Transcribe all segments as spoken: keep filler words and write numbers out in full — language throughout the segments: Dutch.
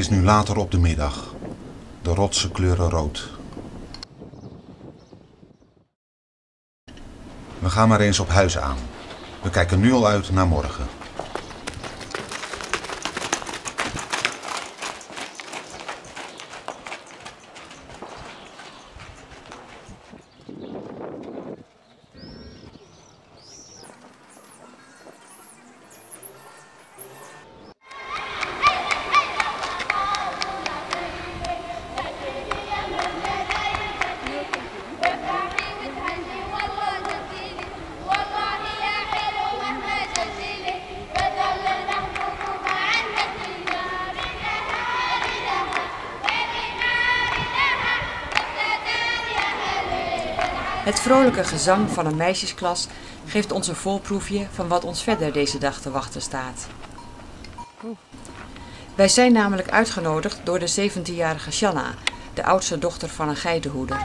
is nu later op de middag. De rotsen kleuren rood. We gaan maar eens op huis aan. We kijken nu al uit naar morgen. Het vrolijke gezang van een meisjesklas geeft ons een voorproefje van wat ons verder deze dag te wachten staat. Wij zijn namelijk uitgenodigd door de zeventienjarige Shanna, de oudste dochter van een geitenhoeder.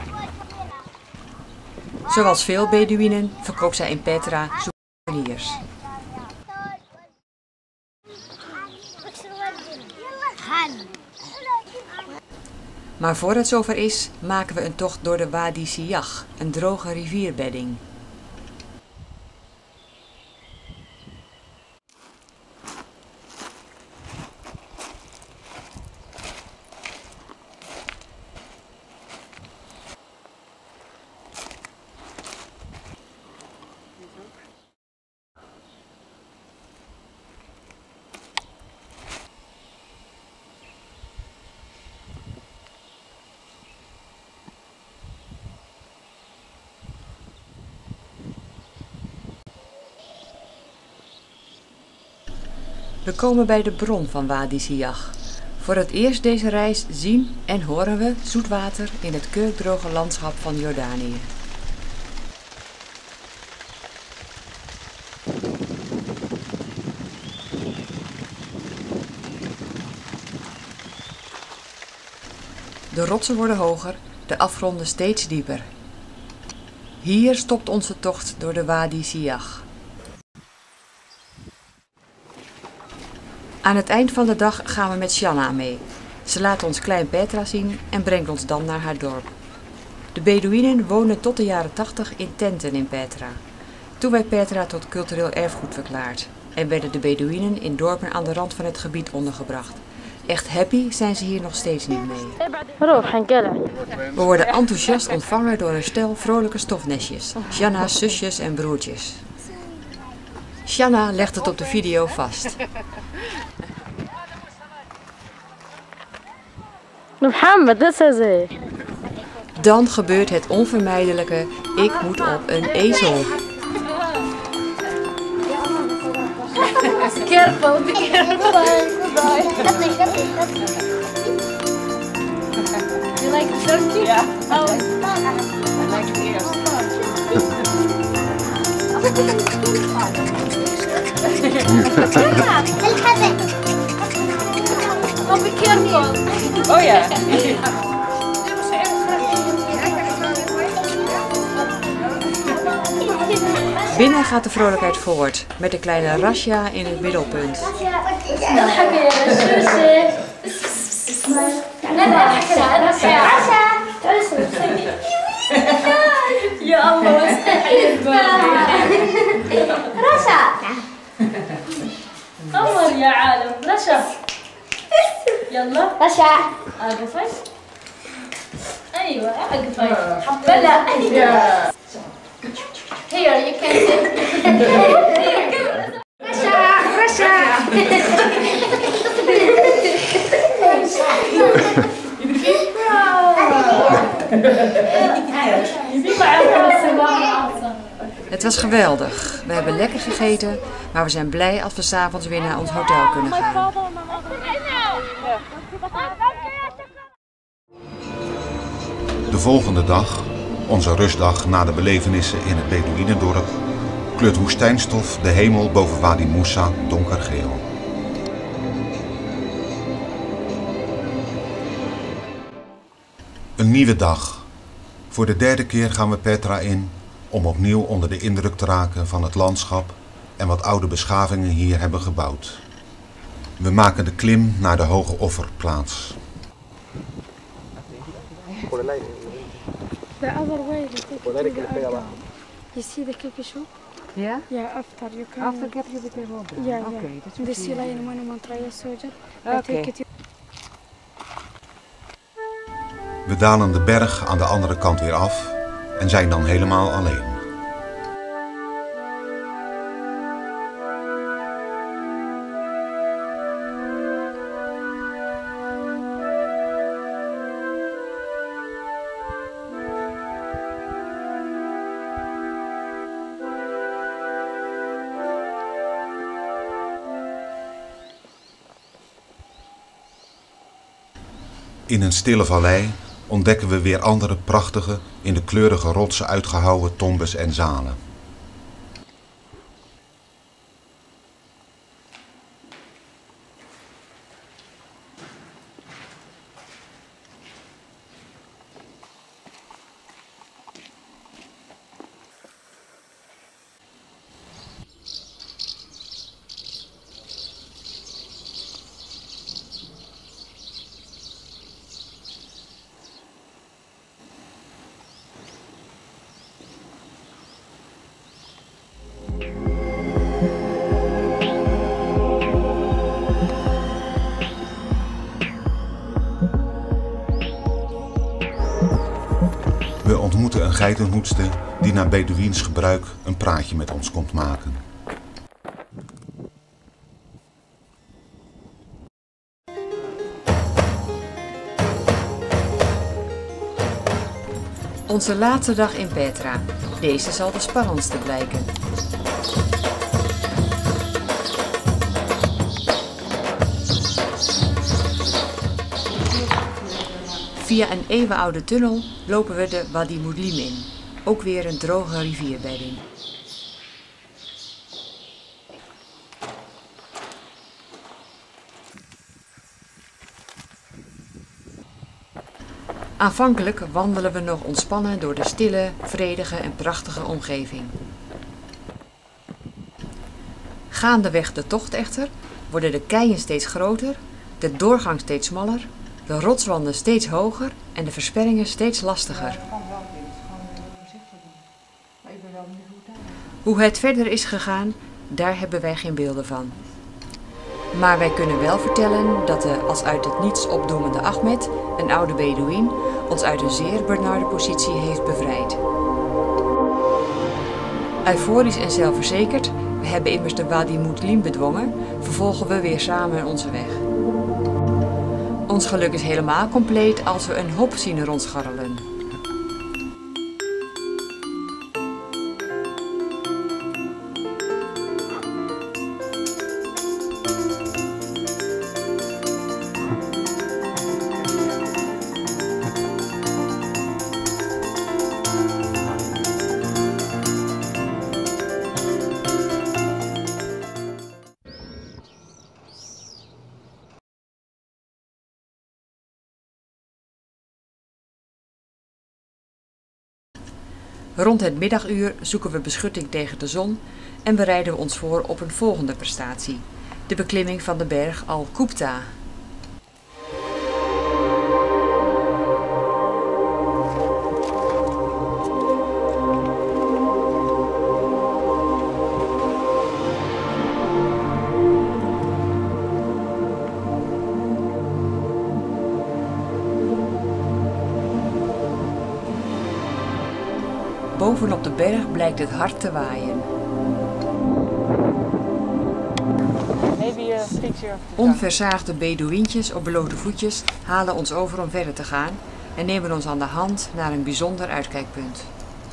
Zoals veel Beduïnen verkoopt zij in Petra souvenirs. Maar voor het zover is, maken we een tocht door de Wadi Siyah, een droge rivierbedding. We komen bij de bron van Wadi Siyah. Voor het eerst deze reis zien en horen we zoet water in het kurkdroge landschap van Jordanië. De rotsen worden hoger, de afgronden steeds dieper. Hier stopt onze tocht door de Wadi Siyah. Aan het eind van de dag gaan we met Shanna mee. Ze laat ons Klein Petra zien en brengt ons dan naar haar dorp. De Beduïnen woonden tot de jaren tachtig in tenten in Petra. Toen werd Petra tot cultureel erfgoed verklaard en werden de Beduïnen in dorpen aan de rand van het gebied ondergebracht. Echt happy zijn ze hier nog steeds niet mee. We worden enthousiast ontvangen door een stel vrolijke stofnestjes, Shanna's zusjes en broertjes. Shanna legt het op de video vast. Dan gebeurt het onvermijdelijke, ik moet op een ezel. Careful, be careful. You like the donkey? Yeah. Oh. I like the ears. Oh, be careful. Oh yeah. Binnen gaat de vrolijkheid voort, met de kleine Rasha in het middelpunt. يا الله واستحيل رشا قمر يا عالم رشا يلا رشا اقفي ايوه اقفي بلا here you can رشا رشا Het was geweldig. We hebben lekker gegeten, maar we zijn blij als we 's avonds weer naar ons hotel kunnen gaan. De volgende dag, onze rustdag na de belevenissen in het Beduïnendorp, kleurt woestijnstof de hemel boven Wadi Moussa donkergeel. Een nieuwe dag. Voor de derde keer gaan we Petra in om opnieuw onder de indruk te raken van het landschap en wat oude beschavingen hier hebben gebouwd. We maken de klim naar de hoge offerplaats. The other way, they take it to the altar. You see the kippishoe? Ja? Yeah, after you can. After heb je het even op. Yeah, yeah. Oké, dat is The goed. Sila in Monument Raya soldier. I Oké. take it. We dalen de berg aan de andere kant weer af en zijn dan helemaal alleen. In een stille vallei ontdekken we weer andere prachtige, in de kleurige rotsen uitgehouwen tombes en zalen. We ontmoeten een geitenhoedster die naar Bedoeïens gebruik een praatje met ons komt maken. Onze laatste dag in Petra. Deze zal de spannendste blijken. Via een eeuwenoude tunnel lopen we de Wadi Moudlim in. Ook weer een droge rivierbedding. Aanvankelijk wandelen we nog ontspannen door de stille, vredige en prachtige omgeving. Gaandeweg de tocht echter worden de keien steeds groter, de doorgang steeds smaller, de rotswanden steeds hoger en de versperringen steeds lastiger. Hoe het verder is gegaan, daar hebben wij geen beelden van. Maar wij kunnen wel vertellen dat de als uit het niets opdoemende Ahmed, een oude Bedoeïen, ons uit een zeer benarde positie heeft bevrijd. Euforisch en zelfverzekerd, we hebben immers de Wadi Moudlim bedwongen, vervolgen we weer samen onze weg. Ons geluk is helemaal compleet als we een hop zien rondscharrelen. Rond het middaguur zoeken we beschutting tegen de zon en bereiden we ons voor op een volgende prestatie, de beklimming van de berg Al-Qubta. Bovenop de berg blijkt het hard te waaien. Onversaagde Bedoeïentjes op blote voetjes halen ons over om verder te gaan en nemen ons aan de hand naar een bijzonder uitkijkpunt.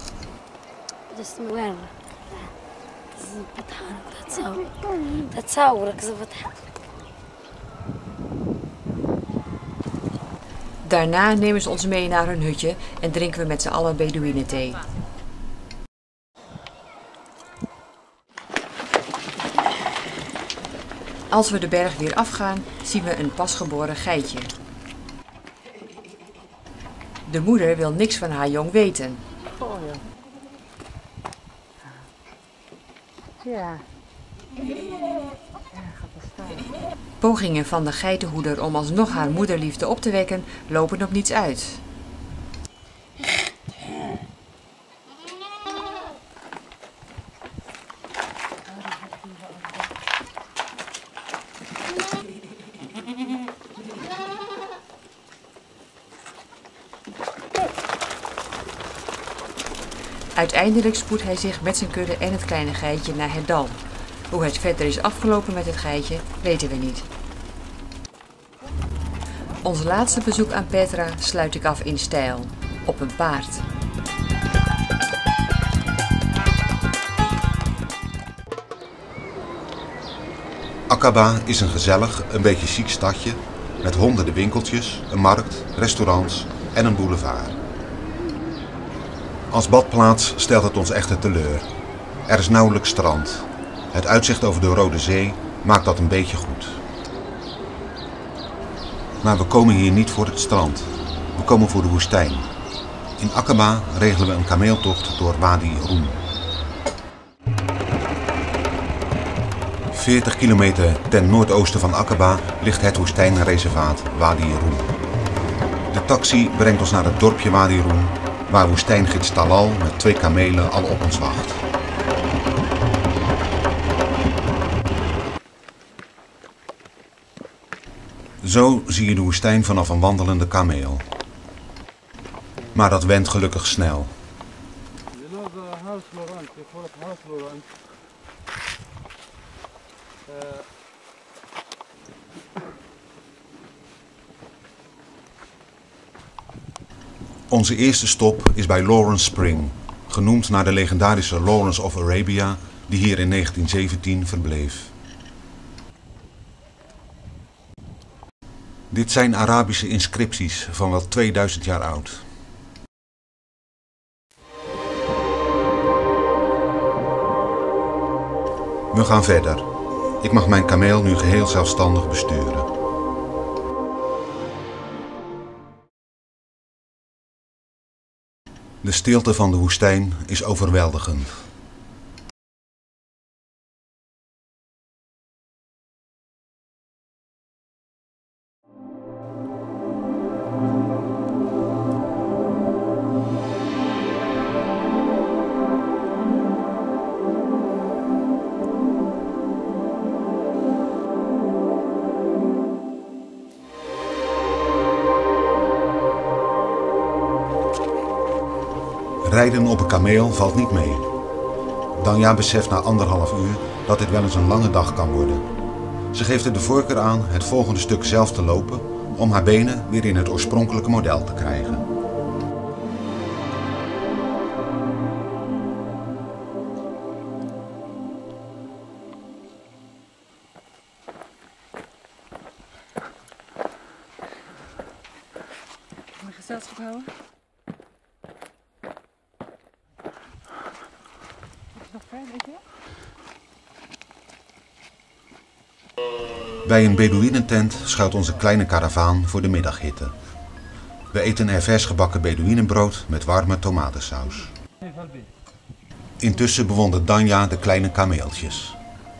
Daarna nemen ze ons mee naar hun hutje en drinken we met z'n allen Bedoeïenenthee. Als we de berg weer afgaan, zien we een pasgeboren geitje. De moeder wil niks van haar jong weten. Oh ja. Ja. Ja, gaat er staan. Pogingen van de geitenhoeder om alsnog haar moederliefde op te wekken lopen op niets uit. Uiteindelijk spoedt hij zich met zijn kudde en het kleine geitje naar het dal. Hoe het verder is afgelopen met het geitje, weten we niet. Ons laatste bezoek aan Petra sluit ik af in stijl, op een paard. Aqaba is een gezellig, een beetje chic stadje met honderden winkeltjes, een markt, restaurants en een boulevard. Als badplaats stelt het ons echter teleur. Er is nauwelijks strand. Het uitzicht over de Rode Zee maakt dat een beetje goed. Maar we komen hier niet voor het strand. We komen voor de woestijn. In Aqaba regelen we een kameeltocht door Wadi Rum. veertig kilometer ten noordoosten van Aqaba ligt het woestijnreservaat Wadi Rum. De taxi brengt ons naar het dorpje Wadi Rum, waar woestijngids Talal met twee kamelen al op ons wacht. Zo zie je de woestijn vanaf een wandelende kameel. Maar dat went gelukkig snel. Onze eerste stop is bij Lawrence Spring, genoemd naar de legendarische Lawrence of Arabia, die hier in negentien zeventien verbleef. Dit zijn Arabische inscripties van wel tweeduizend jaar oud. We gaan verder. Ik mag mijn kameel nu geheel zelfstandig besturen. De stilte van de woestijn is overweldigend. Rijden op een kameel valt niet mee. Danja beseft na anderhalf uur dat dit wel eens een lange dag kan worden. Ze geeft er de voorkeur aan het volgende stuk zelf te lopen om haar benen weer in het oorspronkelijke model te krijgen. Kan je gezelschap houden? Nog fijn, weet je? Bij een Bedoeïnentent schuilt onze kleine karavaan voor de middaghitte. We eten er vers gebakken Bedoeïnenbrood met warme tomatensaus. Intussen bewondert Danja de kleine kameeltjes.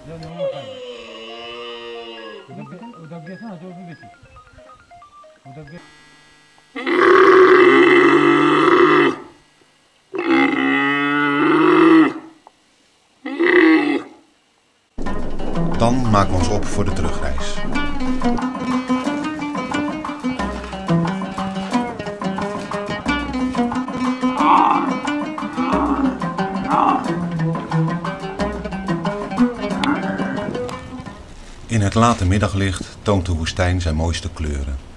Dan maken we ons op voor de terugreis. In het late middaglicht toont de woestijn zijn mooiste kleuren.